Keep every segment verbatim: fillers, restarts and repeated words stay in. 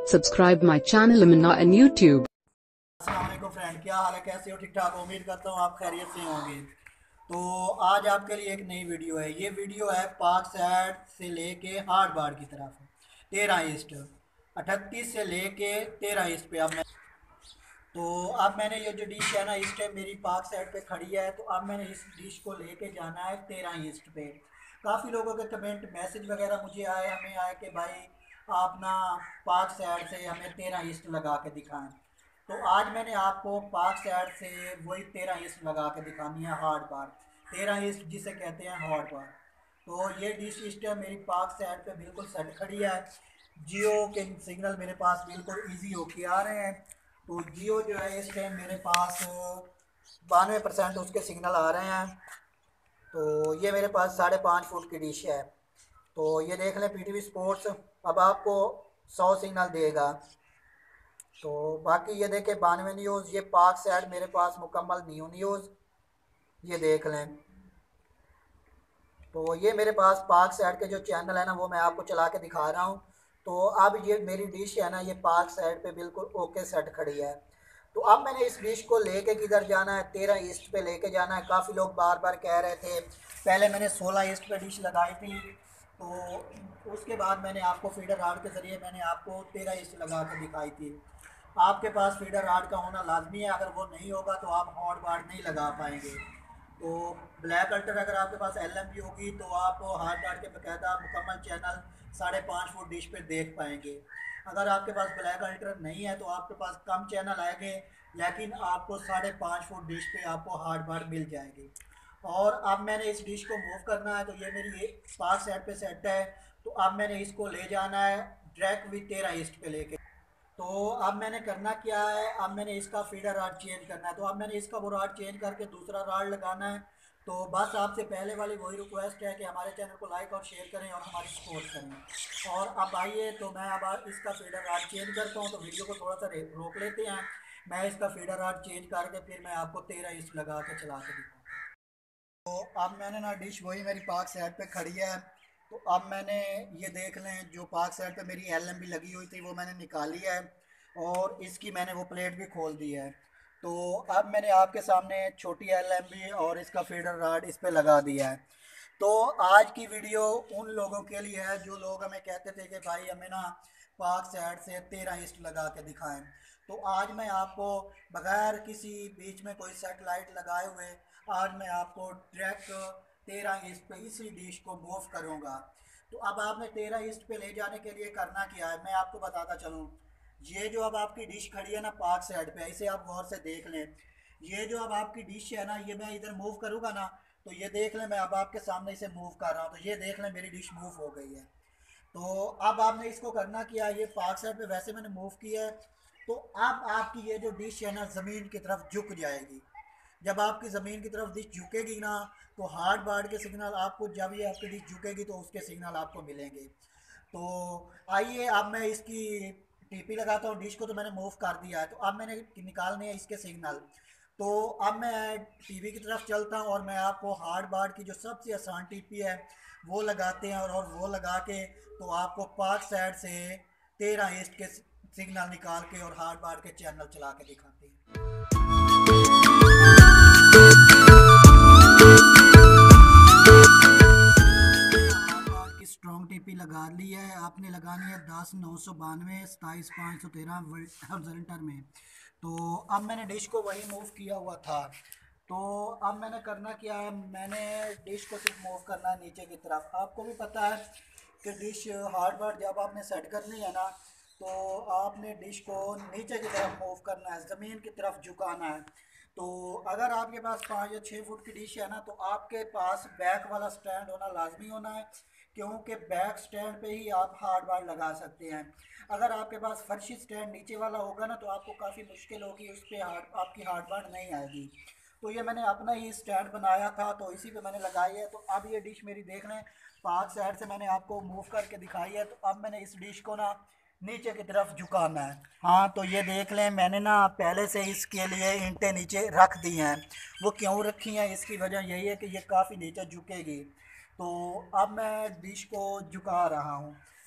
Subscribe my channel Amina and YouTube. अस्सलाम वालेकुम friend, क्या हाल है? कैसे हो? ठीक ठाक? उम्मीद करता हूँ आप खैरियत से होंगे। तो आज आपके लिए एक नई वीडियो है। ये वीडियो है पाक सैड से लेके हार्ड बार की तरफ तेरह ईस्ट अठतीस से लेके तेरह ईस्ट पे। अब मैं तो अब मैंने ये जो डिश है ना, इस टाइम मेरी पाक साइड पे खड़ी है, तो अब मैंने इस डिश को लेके जाना है तेरह ईस्ट पे। काफ़ी लोगों के कमेंट मैसेज वगैरह मुझे आए, हमें आए कि भाई आप ना पाक साइड से हमें तेरह ईस्ट लगा के दिखाएं। तो आज मैंने आपको पाक साइड से वही तेरह ईस्ट लगा के दिखानी है, हार्ड बार तेरह ईस्ट जिसे कहते हैं हार्ड बार। तो ये डिश इस टाइम मेरी पाक साइड पे बिल्कुल सेट खड़ी है। जियो के सिग्नल मेरे पास बिल्कुल इजी होके आ रहे हैं। तो जियो जो है इस टाइम मेरे पास बानवे परसेंट उसके सिग्नल आ रहे हैं। तो ये मेरे पास साढ़े पाँच फुट की डिश है। तो ये देख लें पी टी वी स्पोर्ट्स अब आपको सौ सिग्नल देगा। तो बाकी ये देखें बानवे न्यूज़, ये पाक साइड मेरे पास मुकम्मल न्यू न्यूज़, ये देख लें। तो ये मेरे पास पाक साइड के जो चैनल है ना, वो मैं आपको चला के दिखा रहा हूँ। तो अब ये मेरी डिश है ना, ये पाक साइड पे बिल्कुल ओके सेट खड़ी है। तो अब मैंने इस डिश को लेके किधर जाना है, तेरह ईस्ट पे लेके जाना है। काफ़ी लोग बार बार कह रहे थे, पहले मैंने सोलह ईस्ट पे डिश लगाई थी, तो उसके बाद मैंने आपको फीडर राड के ज़रिए मैंने आपको तेरह ईस्ट लगा के दिखाई थी। आपके पास फीडर राड का होना लाजमी है, अगर वो नहीं होगा तो आप हॉट बार नहीं लगा पाएंगे। तो ब्लैक अल्टर अगर आपके पास एल एम पी होगी तो आप हार्ड बार के बकायदा मुकम्मल चैनल साढ़े पाँच फुट डिश पे देख पाएंगे। अगर आपके पास ब्लैक अल्टर नहीं है तो आपके पास कम चैनल आएंगे, लेकिन आपको साढ़े पाँच फुट डिश पे आपको हार्ड बार मिल जाएगी। और अब मैंने इस डिश को मूव करना है, तो ये मेरी पास सेट पे सेट है। तो अब मैंने इसको ले जाना है डायरेक्ट विद तेरह ईस्ट पे लेके। तो अब मैंने करना क्या है, अब मैंने इसका फीडर राड चेंज करना है। तो अब मैंने इसका वो राड चेंज करके दूसरा राड लगाना है। तो बस आपसे पहले वाली वही रिक्वेस्ट है कि हमारे चैनल को लाइक और शेयर करें और हमारी सपोर्ट करें। और अब आइए, तो मैं अब इसका फीडर राड चेंज करता हूँ। तो वीडियो को थोड़ा सा रोक लेते हैं, मैं इसका फीडर राड चेंज करके फिर मैं आपको तेरह इंच लगा के चला के दिखाऊँ। तो अब मैंने ना डिश वही मेरी पाक साइड पे खड़ी है। तो अब मैंने ये देख लें, जो पाक साइड पे मेरी एल एम बी लगी हुई थी वो मैंने निकाली है, और इसकी मैंने वो प्लेट भी खोल दी है। तो अब मैंने आपके सामने छोटी एल एम बी और इसका फीडर राड इस पर लगा दिया है। तो आज की वीडियो उन लोगों के लिए है जो लोग हमें कहते थे कि भाई हमें ना पाक साइड से तेरह ईस्ट लगा के दिखाएं। तो आज मैं आपको बगैर किसी बीच में कोई सेटेलाइट लगाए हुए आज मैं आपको डायरेक्ट तेरह ईस्ट पे इसी डिश को मूव करूँगा। तो अब आपने तेरह ईस्ट पे ले जाने के लिए करना क्या है, मैं आपको बताता चलूँ। ये जो अब आपकी डिश खड़ी है ना पाक साइड पे, इसे आप गौर से देख लें। ये जो अब आपकी डिश है ना, ये मैं इधर मूव करूँगा ना, तो ये देख लें मैं अब आपके सामने इसे मूव कर रहा हूँ। तो ये देख लें मेरी डिश मूव हो गई है। तो अब आपने इसको करना क्या है, ये पाक साइड पे वैसे मैंने मूव किया है। तो अब आपकी ये जो डिश है ना ज़मीन की तरफ झुक जाएगी। जब आपकी ज़मीन की तरफ डिश झुकेगी ना, तो हार्ड बार के सिग्नल आपको, जब ये आपकी डिश झुकेगी तो उसके सिग्नल आपको मिलेंगे। तो आइए अब मैं इसकी टीपी लगाता हूँ। डिश को तो मैंने मूव कर दिया है, तो अब मैंने निकालने हैं इसके सिग्नल। तो अब मैं टीवी की तरफ चलता हूँ और मैं आपको हार्ड बार की जो सबसे आसान टीपी है वो लगाते हैं, और, और वो लगा के तो आपको पाक साइड से तेरह ईस्ट के सिग्नल निकाल के और हार्ड बार के चैनल चला के दिखाते हैं। स्ट्रॉन्ग टीपी लगा ली है, आपने लगानी है दस नौ सौ बानवे सताईस पाँच सौ तेरह हॉरिजॉन्टल में। तो अब मैंने डिश को वही मूव किया हुआ था। तो अब मैंने करना क्या है, मैंने डिश को सिर्फ मूव करना है नीचे की तरफ। आपको भी पता है कि डिश हार्ड बार जब आपने सेट करनी है ना, तो आपने डिश को नीचे की तरफ मूव करना है, ज़मीन की तरफ झुकाना है। तो अगर आपके पास पाँच या छः फुट की डिश है ना, तो आपके पास बैक वाला स्टैंड होना लाजमी होना है, क्योंकि बैक स्टैंड पे ही आप हार्ड बार लगा सकते हैं। अगर आपके पास फर्शी स्टैंड नीचे वाला होगा ना, तो आपको काफ़ी मुश्किल होगी, उस पर हार्ड आपकी हार्ड बार नहीं आएगी। तो ये मैंने अपना ही स्टैंड बनाया था, तो इसी पे मैंने लगाई है। तो अब ये डिश मेरी देख लें, पाक साइड से मैंने आपको मूव करके दिखाई है। तो अब मैंने इस डिश को ना नीचे की तरफ झुकाना है। हाँ, तो ये देख लें मैंने ना पहले से इसके लिए ईंटें नीचे रख दी हैं। वो क्यों रखी हैं, इसकी वजह यही है कि ये काफ़ी नीचे झुकेगी। तो अब मैं डिश को झुका रहा हूँ।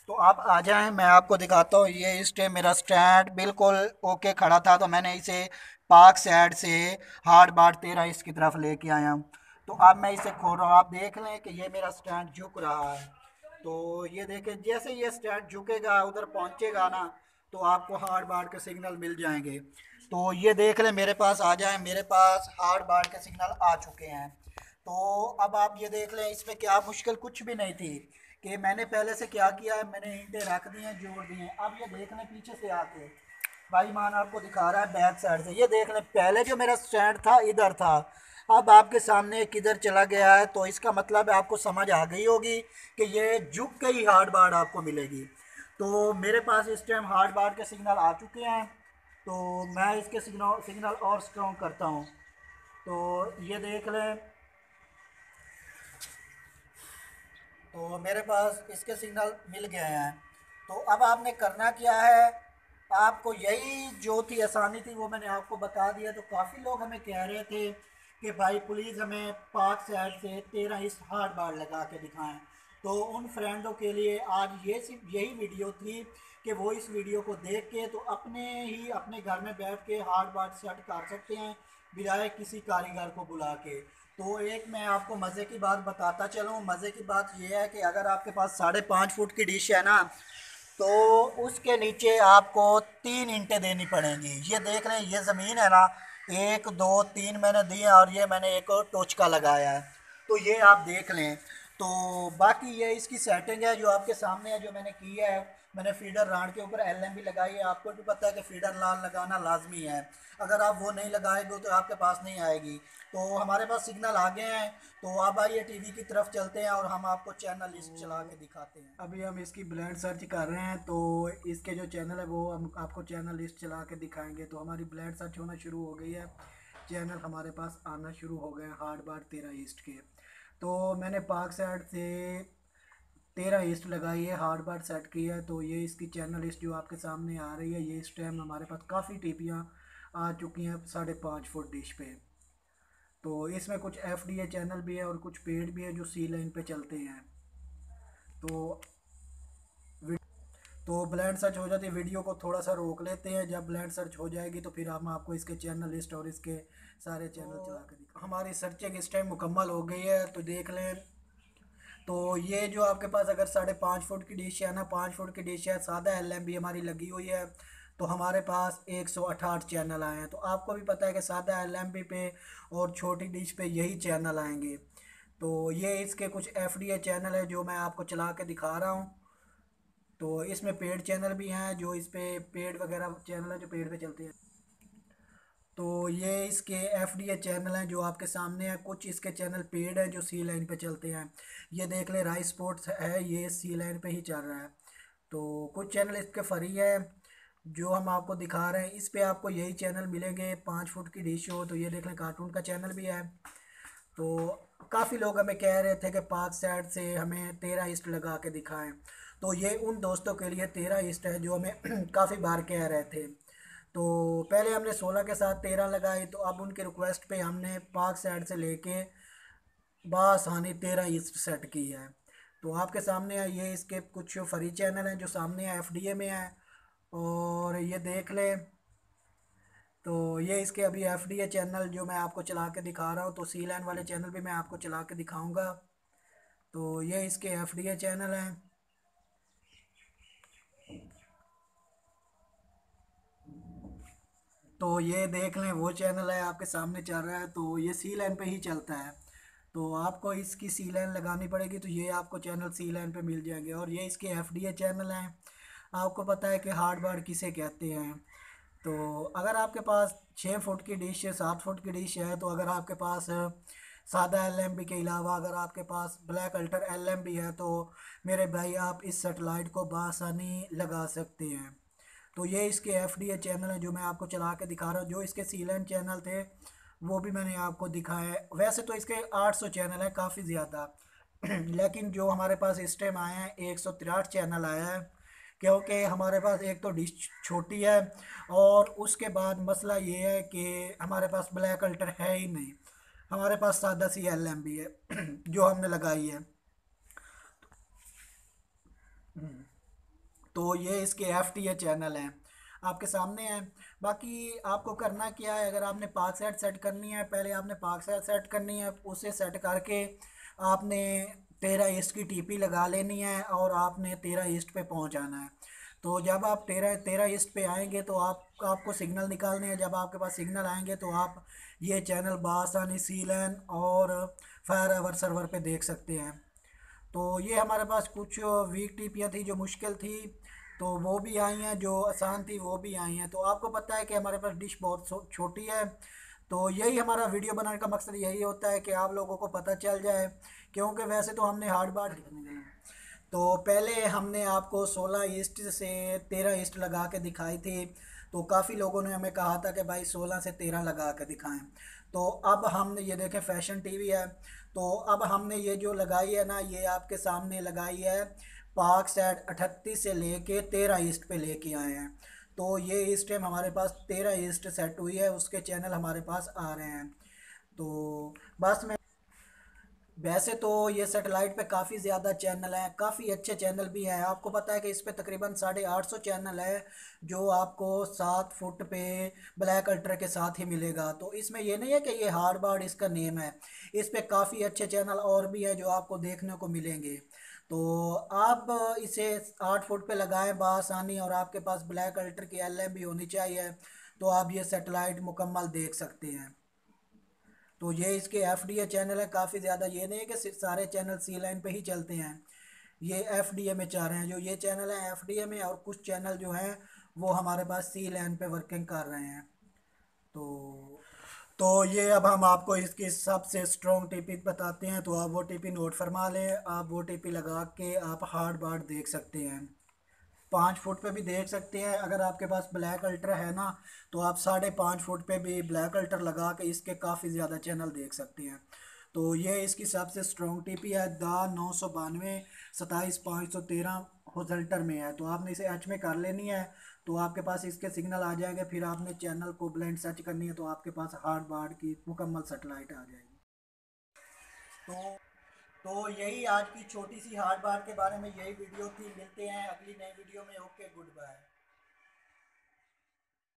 तो आप आ जाएं, मैं आपको दिखाता हूँ। ये इस टाइम मेरा स्टैंड बिल्कुल ओके खड़ा था, तो मैंने इसे पार्क साइड से हार्ड बाट तेरह इसकी तरफ लेके आया हूँ। तो अब मैं इसे खोल रहा हूँ, आप देख लें कि ये मेरा स्टैंड झुक रहा है। तो ये देखें, जैसे ये स्टैंड झुकेगा उधर पहुँचेगा ना, तो आपको हार्ड बाट के सिग्नल मिल जाएंगे। तो ये देख लें, मेरे पास आ जाए, मेरे पास हार्ड बाट के सिग्नल आ चुके हैं। तो अब आप ये देख लें, इसमें क्या मुश्किल कुछ भी नहीं थी कि मैंने पहले से क्या किया है, मैंने ईंटें रख दी हैं, जोड़ दी हैं। अब ये देख लें पीछे से आके, भाई मान आपको दिखा रहा है बैक साइड से, ये देख लें पहले जो मेरा स्टैंड था इधर था, अब आपके सामने किधर चला गया है। तो इसका मतलब है आपको समझ आ गई होगी कि ये झुक के ही हार्ड बार आपको मिलेगी। तो मेरे पास इस टाइम हार्ड बार के सिग्नल आ चुके हैं। तो मैं इसके सिग्नल सिग्नल और स्ट्रॉन्ग करता हूँ। तो ये देख लें, तो मेरे पास इसके सिग्नल मिल गए हैं। तो अब आपने करना क्या है, आपको यही जो थी आसानी थी वो मैंने आपको बता दिया। तो काफ़ी लोग हमें कह रहे थे कि भाई प्लीज़ हमें पाक साइड से तेरह इस हार्ड बार लगा के दिखाएं। तो उन फ्रेंडों के लिए आज ये सिर्फ यही वीडियो थी कि वो इस वीडियो को देख के तो अपने ही अपने घर में बैठ के हार्ड बार सेट कर सकते हैं, बजाय किसी कारीगर को बुला के। तो एक मैं आपको मज़े की बात बताता चलूँ। मज़े की बात यह है कि अगर आपके पास साढ़े पाँच फुट की डिश है ना, तो उसके नीचे आपको तीन ईंटें देनी पड़ेंगी। ये देख रहे हैं, ये ज़मीन है ना, एक दो तीन मैंने दी है, और ये मैंने एक और टोचका लगाया है। तो ये आप देख लें। तो बाकी ये इसकी सेटिंग है जो आपके सामने है, जो मैंने की है। मैंने फीडर राड के ऊपर एल एम भी लगाई है। आपको भी पता है कि फीडर लाल लगाना लाजमी है, अगर आप वो नहीं लगाएंगे तो आपके पास नहीं आएगी। तो हमारे पास सिग्नल आ गए हैं। तो अब आइए टीवी की तरफ चलते हैं और हम आपको चैनल लिस्ट चला के दिखाते हैं। अभी हम इसकी ब्लेंड सर्च कर रहे हैं, तो इसके जो चैनल है वो हम आपको चैनल लिस्ट चला के दिखाएंगे। तो हमारी ब्लेंड सर्च होना शुरू हो गई है, चैनल हमारे पास आना शुरू हो गए हैं हार्ड बार तेरह ईस्ट के। तो मैंने पार्क साइड से तेरह ईस्ट लगाई है, हार्ड बार सेट की है। तो ये इसकी चैनल लिस्ट जो आपके सामने आ रही है, ये इस टाइम हमारे पास काफ़ी टीपियाँ आ चुकी हैं साढ़े पाँच फुट डिश पे। तो इसमें कुछ एफ डी ए चैनल भी है और कुछ पेड भी है जो सी लाइन पे चलते हैं। तो तो ब्लेंड सर्च हो जाती है, वीडियो को थोड़ा सा रोक लेते हैं। जब ब्लेंड सर्च हो जाएगी तो फिर हम आपको इसके चैनल लिस्ट और इसके सारे चैनल चला कर दिखा। हमारी सर्चिंग इस टाइम मुकम्मल हो गई है, तो देख लें। तो ये जो आपके पास अगर साढ़े पाँच फुट की डिश है ना, पाँच फुट की डिश है, सादा एल एम बी हमारी लगी हुई है, तो हमारे पास एक सौ अठाठ चैनल आए हैं। तो आपको भी पता है कि सादा एल एम बी पे और छोटी डिश पे यही चैनल आएंगे। तो ये इसके कुछ एफ डी ए चैनल है जो मैं आपको चला के दिखा रहा हूँ। तो इसमें पेड चैनल भी हैं, जो इस पे पेड वगैरह चैनल है जो पेड पे चलते हैं। तो ये इसके एफ डी ए चैनल हैं जो आपके सामने हैं। कुछ इसके चैनल पेड हैं जो सी लाइन पे चलते हैं। ये देख ले, राइस स्पोर्ट्स है, ये सी लाइन पे ही चल रहा है। तो कुछ चैनल इसके फ्री है जो हम आपको दिखा रहे हैं। इस पे आपको यही चैनल मिलेंगे, पाँच फुट की डिश हो। तो ये देख लें, कार्टून का चैनल भी है। तो काफ़ी लोग हमें कह रहे थे कि पाक साइड से हमें तेरह ईस्ट लगा के दिखाएं। तो ये उन दोस्तों के लिए तेरह ईस्ट है जो हमें काफ़ी बार कह रहे थे। तो पहले हमने सोलह के साथ तेरह लगाई, तो अब उनके रिक्वेस्ट पे हमने पाक साइड से लेके बासानी तेरह ईस्ट सेट की है। तो आपके सामने है, ये इसके कुछ फ्री चैनल हैं जो सामने एफ डी ए में है, और ये देख लें। तो ये इसके अभी एफ डी ए चैनल जो मैं आपको चला के दिखा रहा हूँ, तो सी लैन वाले चैनल भी मैं आपको चला के दिखाऊंगा। तो ये इसके एफ डी ए चैनल हैं। तो ये देख लें, वो चैनल है आपके सामने चल रहा है, तो ये सी लाइन पे ही चलता है। तो आपको इसकी सी लाइन लगानी पड़ेगी, तो ये आपको चैनल सी लाइन पे मिल जाएंगे। और ये इसके एफ डी ए चैनल हैं। आपको पता है कि हार्ड बार किसे कहते हैं। तो अगर आपके पास छः फुट की डिश है, सात फुट की डिश है, तो अगर आपके पास सादा एल एम बी के अलावा अगर आपके पास black ultra L M B है, तो मेरे भाई आप इस सेटेलाइट को बआसानी लगा सकते हैं। तो ये इसके एफ डी ए चैनल है जो मैं आपको चला के दिखा रहा हूँ। जो इसके सी लैन चैनल थे वो भी मैंने आपको दिखाया है। वैसे तो इसके आठ सौ चैनल है, काफ़ी ज़्यादा लेकिन जो हमारे पास इस टाइम आए हैं एक सौ तिराठ चैनल आया है, क्योंकि हमारे पास एक तो डिश छोटी है, और उसके बाद मसला ये है कि हमारे पास ब्लैक अल्टर है ही नहीं, हमारे पास सादा सी एल एम बी है जो हमने लगाई है। तो ये इसके एफ टी ए चैनल हैं, आपके सामने हैं। बाकी आपको करना क्या है, अगर आपने पाक सेट सेट करनी है, पहले आपने पाक सेट सेट करनी है, उसे सेट करके आपने तेरह ईस्ट की टीपी लगा लेनी है और आपने तेरह ईस्ट पे पहुंच जाना है। तो जब आप तेरह तेरह ईस्ट पे आएंगे तो आप आपको सिग्नल निकालने हैं। जब आपके पास सिग्नल आएंगे तो आप ये चैनल बासानी सी लैन और फायर एवर सर्वर पे देख सकते हैं। तो ये हमारे पास कुछ वीक टिपियाँ थी जो मुश्किल थी, तो वो भी आई हैं, जो आसान थी वो भी आई हैं। तो आपको पता है कि हमारे पास डिश बहुत छो- छोटी है, तो यही हमारा वीडियो बनाने का मकसद यही होता है कि आप लोगों को पता चल जाए। क्योंकि वैसे तो हमने हार्ड बार तो पहले हमने आपको सोलह ईस्ट से तेरह ईस्ट लगा के दिखाई थी, तो काफ़ी लोगों ने हमें कहा था कि भाई सोलह से तेरह लगा के दिखाएं। तो अब हमने ये देखें फैशन टीवी है, तो अब हमने ये जो लगाई है ना, ये आपके सामने लगाई है पार्क सेट अठतीस से लेके तेरह ईस्ट पे लेके आए हैं। तो ये इस टाइम हमारे पास तेरह ईस्ट सेट हुई है, उसके चैनल हमारे पास आ रहे हैं। तो बस मैं वैसे तो ये सेटेलाइट पे काफ़ी ज़्यादा चैनल हैं, काफ़ी अच्छे चैनल भी हैं। आपको पता है कि इस पे तकरीबन साढ़े आठ सौ चैनल है, जो आपको सात फुट पे ब्लैक अल्ट्रा के साथ ही मिलेगा। तो इसमें ये नहीं है कि ये हार्ड बार्ड इसका नेम है, इस पे काफ़ी अच्छे चैनल और भी है जो आपको देखने को मिलेंगे। तो आप इसे आठ फुट पे लगाएं बासानी, और आपके पास ब्लैक अल्ट्रा की एल एम भी होनी चाहिए, तो आप ये सेटेलाइट मुकम्मल देख सकते हैं। तो ये इसके एफ डी ए चैनल है काफ़ी ज़्यादा, ये नहीं है कि सिर्फ सारे चैनल सी लाइन पे ही चलते हैं। ये एफ डी ए में चाह रहे हैं, जो ये चैनल है एफ डी ए में, और कुछ चैनल जो हैं वो हमारे पास सी लाइन पे वर्किंग कर रहे हैं। तो तो ये अब हम आपको इसकी सबसे स्ट्रॉन्ग टीपी बताते हैं, तो आप वो टीपी नोट फरमा लें। आप वो टीपी लगा के आप हार्ड बार देख सकते हैं, पाँच फुट पे भी देख सकते हैं। अगर आपके पास ब्लैक अल्ट्रा है ना, तो आप साढ़े पाँच फुट पे भी ब्लैक अल्ट्रा लगा के इसके काफ़ी ज़्यादा चैनल देख सकते हैं। तो ये इसकी सबसे स्ट्रॉन्ग टीपी है, दा नौ सौ बानवे सताईस पाँच सौ तेरह होजल्टर में है। तो आपने इसे एच में कर लेनी है, तो आपके पास इसके सिग्नल आ जाएंगे। फिर आपने चैनल को ब्लेंड सर्च करनी है, तो आपके पास हार्ड बार्ड की मुकम्मल सेटेलाइट आ जाएगी। तो तो यही आज की छोटी सी हार्ड बार के बारे में यही वीडियो थी। मिलते हैं अगली नई वीडियो में। Okay, good bye.